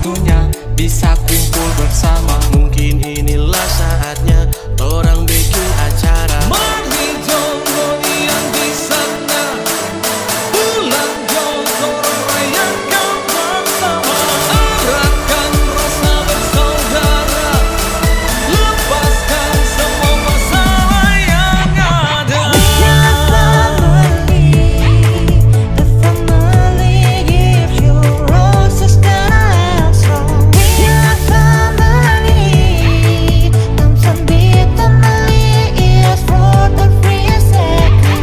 waktunya bisa kumpul bersama. Mungkin inilah saatnya orang bikin acara. Mari jomblo yang di sana, bulan jodoh rayakan bersama. Arahkan rasa bersaudara, lepaskan semua masalah yang ada. The family gives you roses dan elso. We are family. Comes and be family is for every second.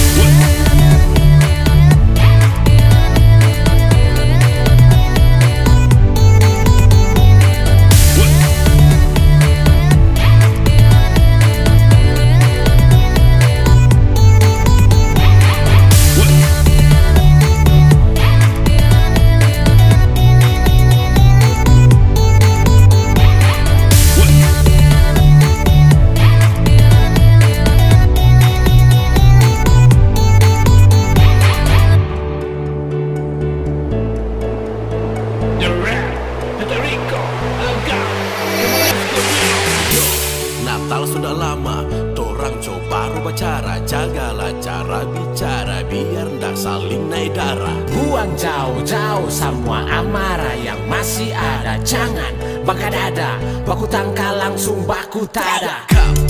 Natal sudah lama, torang coba rubah cara. Jagalah cara bicara biar ndak saling naik darah. Buang jauh-jauh semua amarah yang masih ada. Jangan bangga dada, baku tangka langsung baku tada.